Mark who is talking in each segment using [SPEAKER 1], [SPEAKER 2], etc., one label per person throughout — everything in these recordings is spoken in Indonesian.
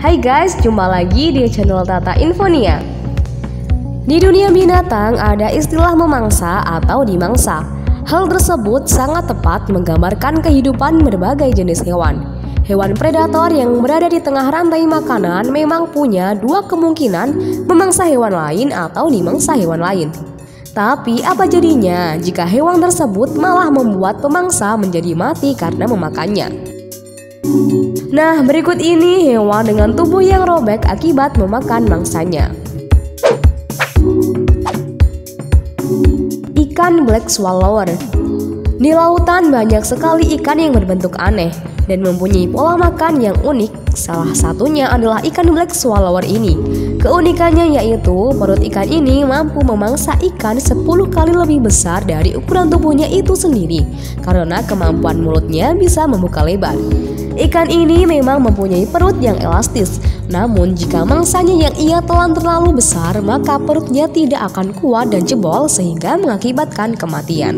[SPEAKER 1] Hai guys, jumpa lagi di channel Tata Infonia. Di dunia binatang ada istilah memangsa atau dimangsa. Hal tersebut sangat tepat menggambarkan kehidupan berbagai jenis hewan. Hewan predator yang berada di tengah rantai makanan memang punya dua kemungkinan, memangsa hewan lain atau dimangsa hewan lain. Tapi apa jadinya jika hewan tersebut malah membuat pemangsa menjadi mati karena memakannya? Nah, berikut ini hewan dengan tubuh yang robek akibat memakan mangsanya. Ikan black swallower. Di lautan banyak sekali ikan yang berbentuk aneh dan mempunyai pola makan yang unik. Salah satunya adalah ikan black swallower ini. Keunikannya yaitu perut ikan ini mampu memangsa ikan 10 kali lebih besar dari ukuran tubuhnya itu sendiri karena kemampuan mulutnya bisa membuka lebar. Ikan ini memang mempunyai perut yang elastis, namun jika mangsanya yang ia telan terlalu besar, maka perutnya tidak akan kuat dan jebol sehingga mengakibatkan kematian.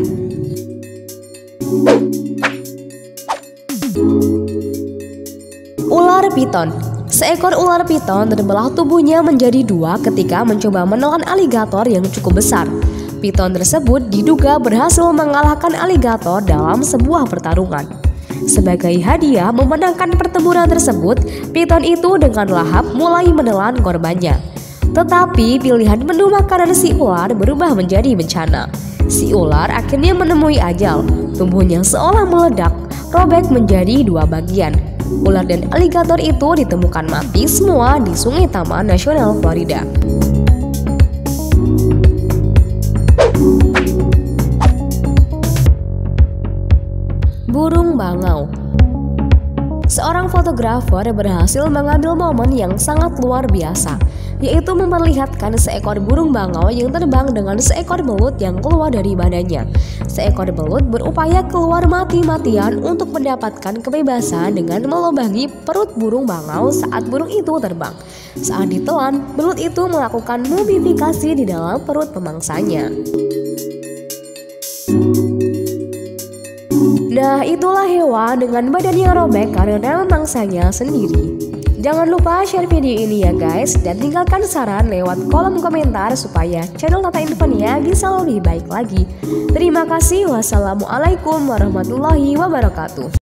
[SPEAKER 1] Ular piton. Seekor ular piton terbelah tubuhnya menjadi dua ketika mencoba menelan aligator yang cukup besar. Piton tersebut diduga berhasil mengalahkan aligator dalam sebuah pertarungan. Sebagai hadiah memenangkan pertempuran tersebut, piton itu dengan lahap mulai menelan korbannya. Tetapi pilihan menu makanan si ular berubah menjadi bencana. Si ular akhirnya menemui ajal. Tubuhnya seolah meledak, robek menjadi dua bagian. Ular dan aligator itu ditemukan mati semua di Sungai Taman Nasional Florida. Burung bangau. Seorang fotografer berhasil mengambil momen yang sangat luar biasa, yaitu memperlihatkan seekor burung bangau yang terbang dengan seekor belut yang keluar dari badannya. Seekor belut berupaya keluar mati-matian untuk mendapatkan kebebasan dengan melubangi perut burung bangau saat burung itu terbang. Saat ditelan, belut itu melakukan mumifikasi di dalam perut pemangsanya. Nah, itulah hewan dengan badan yang robek karena memangsanya sendiri. Jangan lupa share video ini ya guys, dan tinggalkan saran lewat kolom komentar supaya channel Tata Infonia bisa lebih baik lagi. Terima kasih. Wassalamualaikum warahmatullahi wabarakatuh.